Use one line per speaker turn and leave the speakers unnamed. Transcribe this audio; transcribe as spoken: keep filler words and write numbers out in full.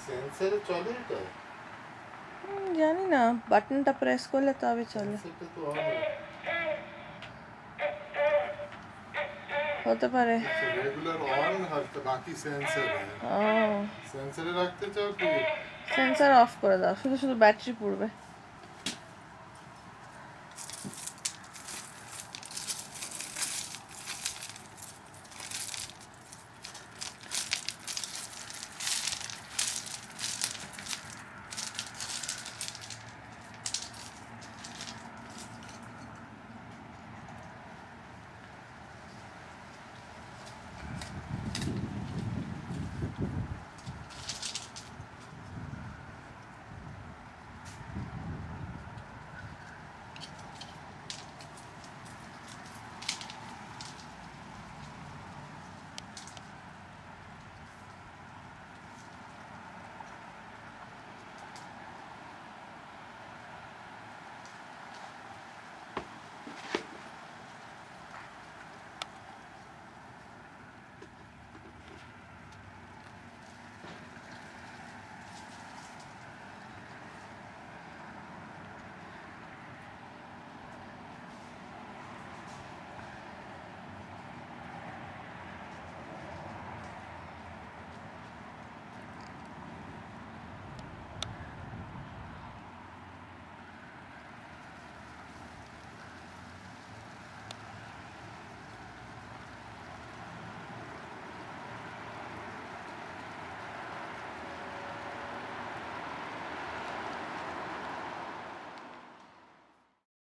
সেন্সরে চলে এটা?
জানি না, বাটনটা প্রেস করলে তবে চলে।
সেটা তো অন
হতে পারে।
রেগুলার অন হয়তো, বাকি সেন্সর
ও
সেন্সরে রাখতে চাও কি?
সেন্সর অফ করে দাও, শুধু শুধু ব্যাটারি পুড়বে।